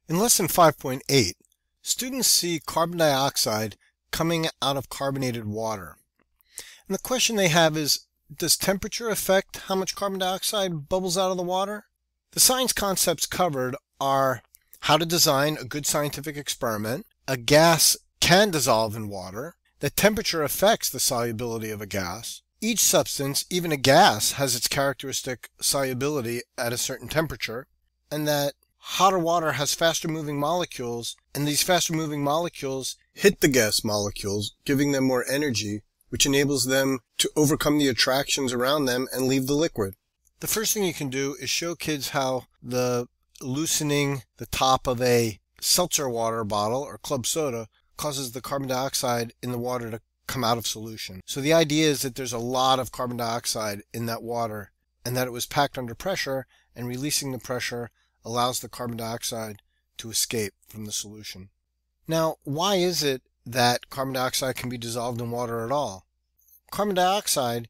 In lesson 5.8, students see carbon dioxide coming out of carbonated water. And the question they have is, does temperature affect how much carbon dioxide bubbles out of the water? The science concepts covered are how to design a good scientific experiment, a gas can dissolve in water, that temperature affects the solubility of a gas. Each substance, even a gas, has its characteristic solubility at a certain temperature, and that hotter water has faster moving molecules, and these faster moving molecules hit the gas molecules, giving them more energy, which enables them to overcome the attractions around them and leave the liquid. The first thing you can do is show kids how the loosening the top of a seltzer water bottle or club soda causes the carbon dioxide in the water to come out of solution. So the idea is that there's a lot of carbon dioxide in that water and that it was packed under pressure, and releasing the pressure allows the carbon dioxide to escape from the solution. Now, why is it that carbon dioxide can be dissolved in water at all? Carbon dioxide,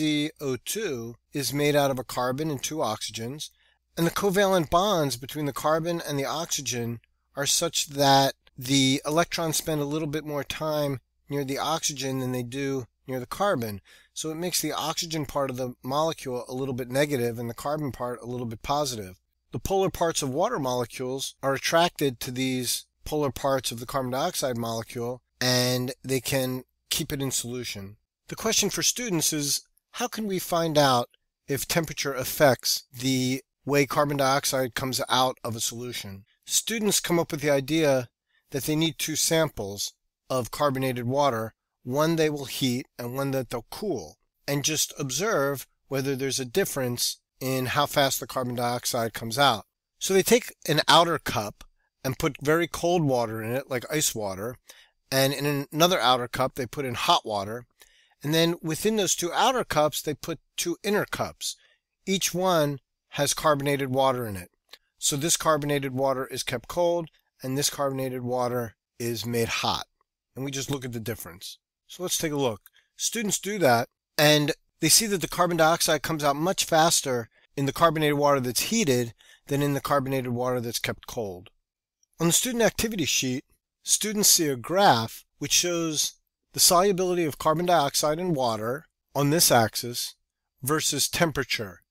CO2, is made out of a carbon and two oxygens, and the covalent bonds between the carbon and the oxygen are such that the electrons spend a little bit more time near the oxygen than they do near the carbon. So it makes the oxygen part of the molecule a little bit negative and the carbon part a little bit positive. The polar parts of water molecules are attracted to these polar parts of the carbon dioxide molecule, and they can keep it in solution. The question for students is, how can we find out if temperature affects the way carbon dioxide comes out of a solution? Students come up with the idea that they need two samples of carbonated water, one they will heat and one that they'll cool, and just observe whether there's a difference in how fast the carbon dioxide comes out. So they take an outer cup and put very cold water in it, like ice water, and in another outer cup they put in hot water, and then within those two outer cups they put two inner cups. Each one has carbonated water in it. So this carbonated water is kept cold, and this carbonated water is made hot. And we just look at the difference. So let's take a look. Students do that, and they see that the carbon dioxide comes out much faster in the carbonated water that's heated than in the carbonated water that's kept cold. On the student activity sheet, students see a graph which shows the solubility of carbon dioxide in water on this axis versus temperature.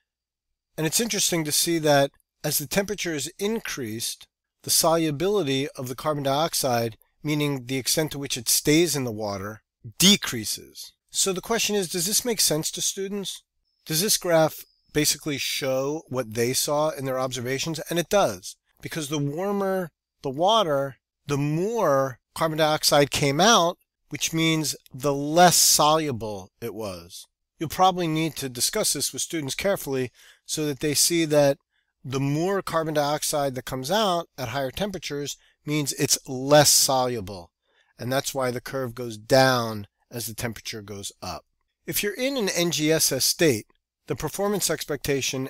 And it's interesting to see that as the temperature is increased, the solubility of the carbon dioxide, meaning the extent to which it stays in the water, decreases. So the question is, does this make sense to students? Does this graph basically show what they saw in their observations? And it does, because the warmer the water, the more carbon dioxide came out, which means the less soluble it was. You'll probably need to discuss this with students carefully so that they see that the more carbon dioxide that comes out at higher temperatures means it's less soluble. And that's why the curve goes down as the temperature goes up. If you're in an NGSS state, the performance expectation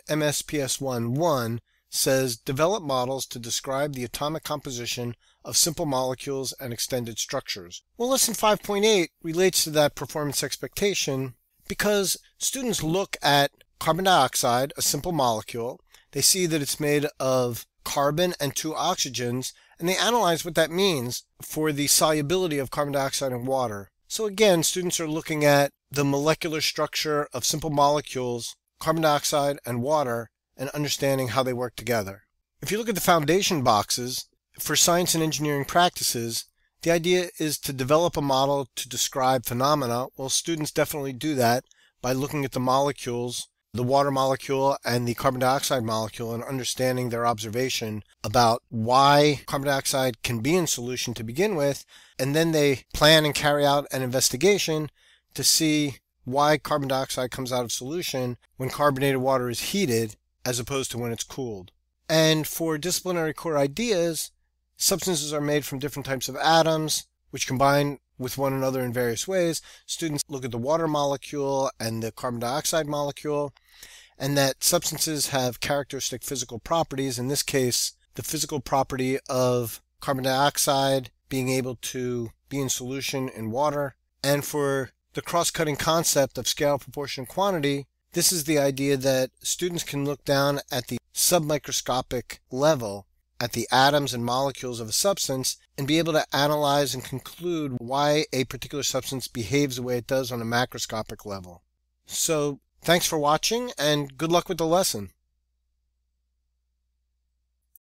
MSPS1-1 says develop models to describe the atomic composition of simple molecules and extended structures. Well, lesson 5.8 relates to that performance expectation because students look at carbon dioxide, a simple molecule. They see that it's made of carbon and two oxygens, and they analyze what that means for the solubility of carbon dioxide in water. So again, students are looking at the molecular structure of simple molecules, carbon dioxide and water, and understanding how they work together. If you look at the foundation boxes, for science and engineering practices, the idea is to develop a model to describe phenomena. Well, students definitely do that by looking at the molecules, the water molecule and the carbon dioxide molecule, and understanding their observation about why carbon dioxide can be in solution to begin with, and then they plan and carry out an investigation to see why carbon dioxide comes out of solution when carbonated water is heated as opposed to when it's cooled. And for disciplinary core ideas, substances are made from different types of atoms which combine with one another in various ways. Students look at the water molecule and the carbon dioxide molecule, and that substances have characteristic physical properties. In this case, the physical property of carbon dioxide being able to be in solution in water. And for the cross-cutting concept of scale, proportion, quantity, this is the idea that students can look down at the submicroscopic level at the atoms and molecules of a substance and be able to analyze and conclude why a particular substance behaves the way it does on a macroscopic level. So, thanks for watching and good luck with the lesson.